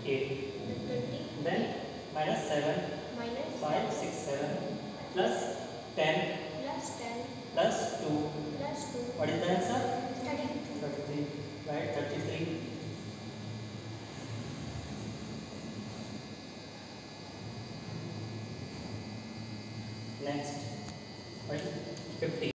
8. Then 20. Then minus 7, Minus 5, 6, 7 plus 10 plus 10 plus 2. plus 2. What is the answer? 33. 33. Right, 33. Next, what is 50?